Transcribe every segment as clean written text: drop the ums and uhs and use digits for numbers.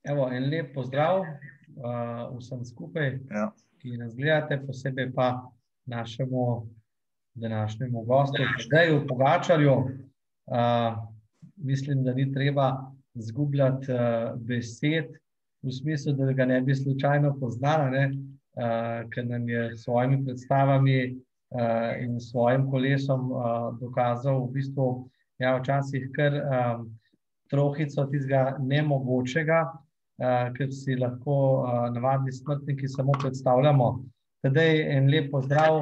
Evo, en lep pozdrav vsem skupaj, Ja. ki nas gledate, posebej pa našemu današnjemu gostu, Tadeju Pogačarju. Mislim, da ni treba zgubljati besed, v smislu, da ga ne bi slučajno poznala, ne? Ker nam je s svojimi predstavami in svojim kolesom dokazal v bistvu včasih kar trohico tistega nemogočega, ker si lahko navadni smrtniki samo predstavljamo. Tadej, en lep pozdrav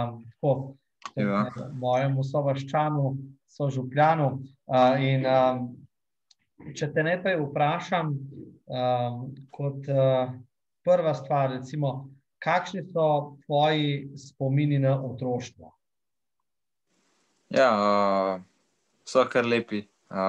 mojemu sovaščanu, sožupljanu. In če te najprej vprašam, kot prva stvar, recimo, kakšni so tvoji spomini na otroštvo? Ja, so kar lepi.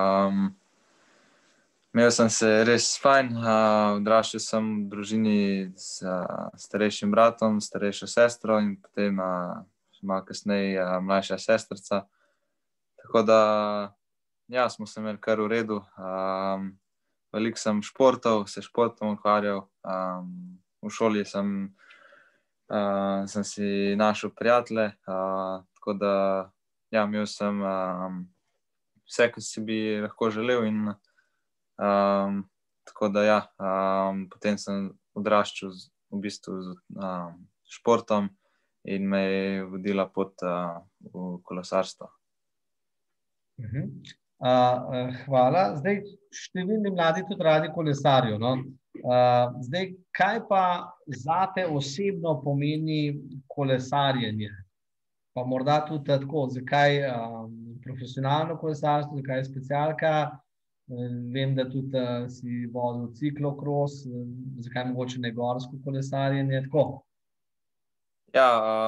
Imel sem se res fajn, odraščal sem v družini s starejšim bratom, starejšo sestro in potem malo kasneje mlajša sestrica. Tako da, ja, smo se imeli kar v redu. Veliko sem športov, se športom ukvarjal. V šoli sem si našel prijatelje, tako da, ja, imel sem vse, kar si bi lahko želel in tako da, ja, potem sem odraščal v bistvu z športom in me je vodila pot v kolesarstvo. Hvala. Zdaj, številni mladi tudi radi kolesarijo, no? Zdaj, kaj pa zate osebno pomeni kolesarjenje? Pa morda tudi tako, zakaj profesionalno kolesarstvo, zakaj specialka? Vem, da tudi si vozil ciklokros, zakaj mogoče ne gorsko kolesarjenje, tako? Ja,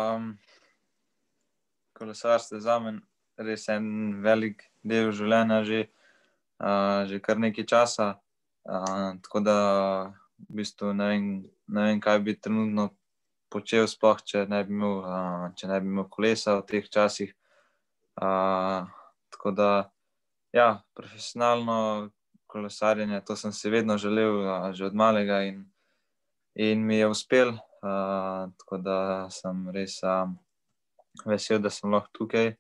kolesarstvo je zame res en velik del življenja že kar nekaj časa, tako da v bistvu ne vem, kaj bi trenutno počel sploh, če ne bi imel kolesa v teh časih. Tako da, ja, profesionalno kolesarjenje, to sem si vedno želel že od malega in mi je uspelo, tako da sem res vesel, da sem lahko tukaj.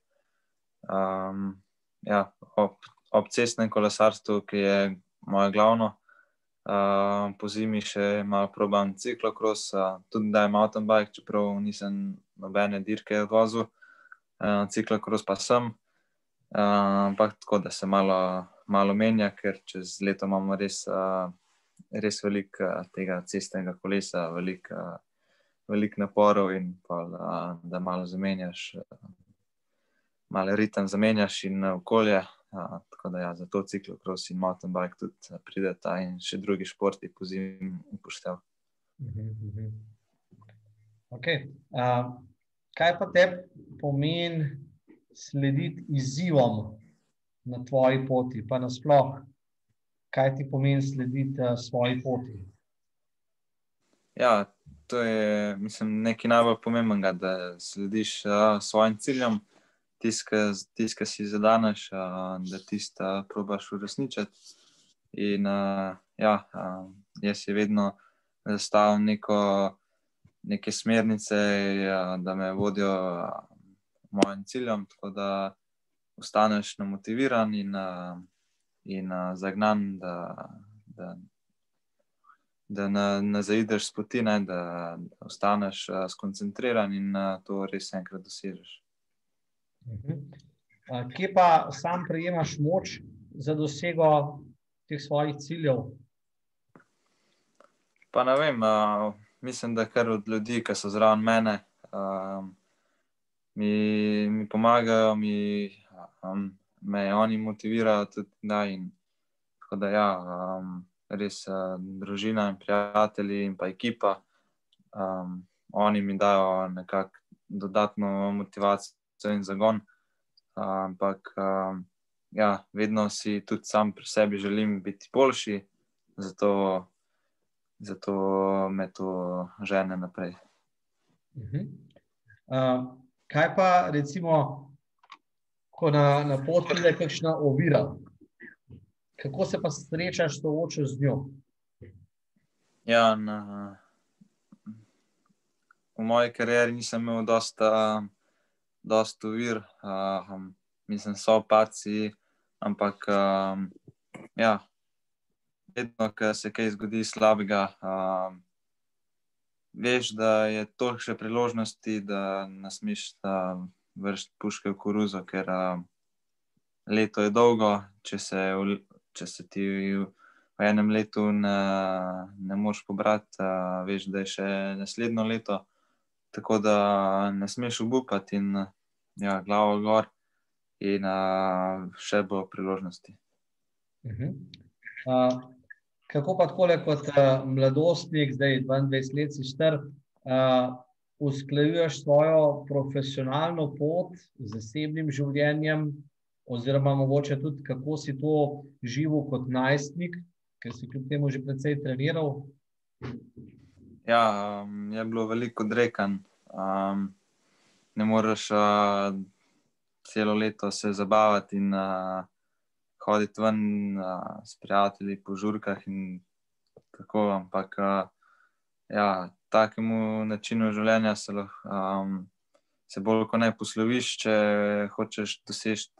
Ja, ob cestnem kolesarstvu, ki je moje glavno, pozimi še malo probam ciklokros, tudi dajem mountain bike, čeprav nisem nobene dirke odvozil, ciklokros pa sem. Ampak tako, da se malo menja, ker čez leto imamo res veliko tega cestnega kolesa, veliko naporov in da malo zamenjaš, malo ritem zamenjaš in okolje. Tako da, ja, zato ciklokros in mountain bike tudi prideta in še drugi športi pozimi upoštev. Okej. Kaj pa tebi pomeni slediti izzivom na tvoji poti, pa nasploh, kaj ti pomeni slediti svoji poti? Ja, to je, mislim, nekaj najbolj pomembnega, da slediš svojim ciljem, tisto, si zadaneš, da tisto probaš uresničiti. In ja, jaz si vedno zastavim neke smernice, da me vodijo mojim ciljem, tako da ostaneš namotiviran in zagnan, da ne zaideš s poti, da ostaneš skoncentriran in to res enkrat dosežeš. Kje pa sam prejemaš moč za dosego teh svojih ciljev? Pa ne vem, mislim, da kar od ljudi, ki so zraven mene, mi pomagajo, me oni motivirajo tudi, da, in tako da, ja, res družina in prijatelji in pa ekipa, oni mi dajo nekako dodatno motivacijo in zagon, ampak ja, vedno si tudi sam pri sebi želim biti boljši, zato me to žene naprej. Kaj pa recimo, ko na pot pride kakšna ovira? Kako se pa srečaš, soočaš z njo? Ja, v moji karieri nisem imel dosta ovir, mislim, so padci, ampak ja, vedno, ko se kaj zgodi slabega, veš, da je toliko še priložnosti, da ne smeš vršiti puške v koruzo, ker leto je dolgo, če se ti v enem letu ne moreš pobrati, veš, da je še naslednjo leto, tako da ne smeš obupati in ja, glavo gor in še bo priložnosti. Kako pa takole kot mladostnik, zdaj 22 let si star, usklajuješ svojo profesionalno pot z zasebnim življenjem oziroma mogoče tudi, kako si to živel kot najstnik, ker si kljub temu že precej treniral? Ja, je bilo veliko odrekanj. Ne moreš celo leto se zabavati in hoditi ven s prijatelji po žurkah in tako, ampak ja, takemu načinu življenja se bolj kot ne posloviš, če hočeš doseči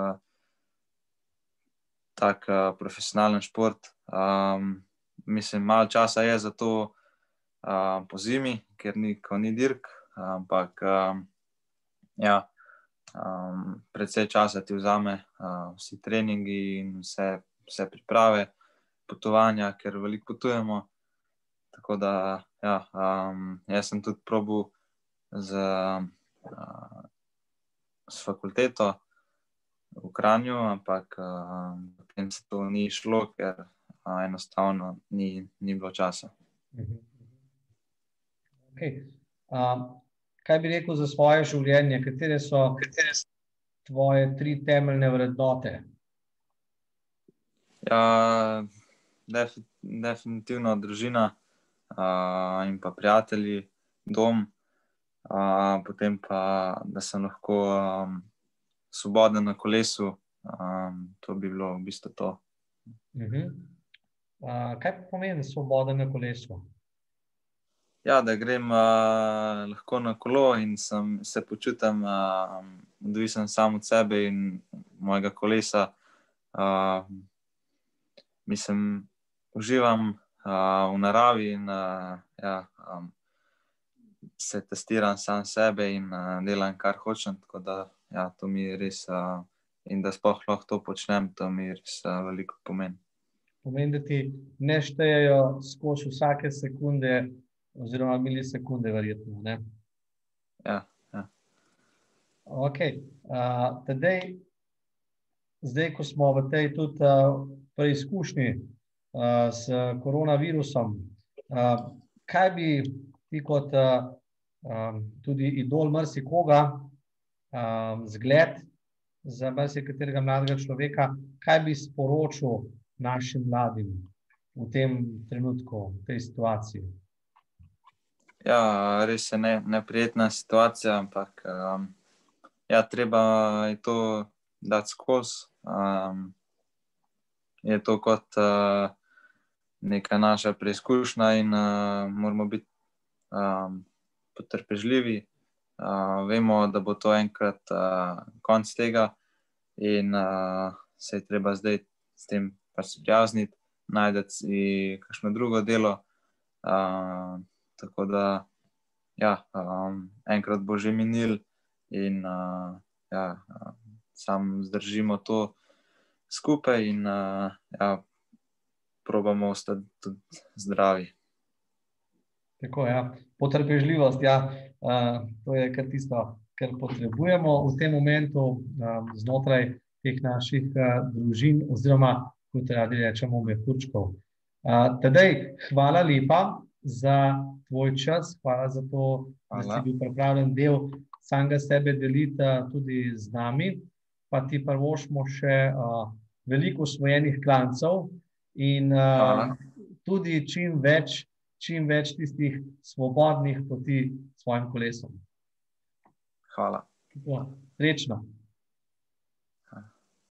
tak profesionalen šport. Mislim, malo časa je za to po zimi, ker ko ni dirk, ampak ja, precej časa ti vzame vsi treningi in vse priprave, potovanja, ker veliko potujemo. Tako da, ja, jaz sem tudi probal s fakulteto v Kranju, ampak potem se to ni šlo, ker enostavno ni bilo časa. Okay. Kaj bi rekel za svoje življenje? Katere so tvoje 3 temeljne vrednote? Ja, definitivno družina in pa prijatelji, dom, potem pa, da sem lahko svoboden na kolesu, to bi bilo v bistvu to. Kaj pa pomeni svoboden na kolesu? Ja, da grem lahko na kolo in se počutim odvisen sam od sebe in mojega kolesa. Mislim, uživam v naravi in ja, se testiram sam sebe in delam, kar hočem, tako da ja, to mi res, in da sploh lahko to počnem, to mi res veliko pomeni. Pomeni, da ti ne štejejo skozi vsake sekunde oziroma milisekunde verjetno, ne? Ja. Ok. Zdaj, ko smo v tej tudi preizkušnji s koronavirusom, kaj bi ti kot tudi idol marsikoga, zgled za marsikaterega mladega človeka, kaj bi sporočil našim mladim v tem trenutku, v tej situaciji? Ja, res je neprijetna situacija, ampak ja, treba je to dati skozi. Je to kot neka naša preizkušnja in moramo biti potrpežljivi. Vemo, da bo to enkrat konec tega in se je treba zdaj s tem pač sprijazniti, najti si kakšno drugo delo. Tako da, ja, enkrat bo že minil in ja, samo zdržimo to skupaj in ja, probamo ostati tudi zdravi. Tako, ja. Potrpežljivost, ja, to je kar tisto, kar potrebujemo v tem momentu znotraj teh naših družin oziroma, kot radi rečemo, mehurčkov. Tadej, hvala lepa za tvoj čas, hvala za to, da si bil pripravljen del samega sebe deliti tudi z nami, pa ti privoščimo še veliko osvojenih klancev in tudi čim več tistih svobodnih poti s svojim kolesom. Hvala. Srečno.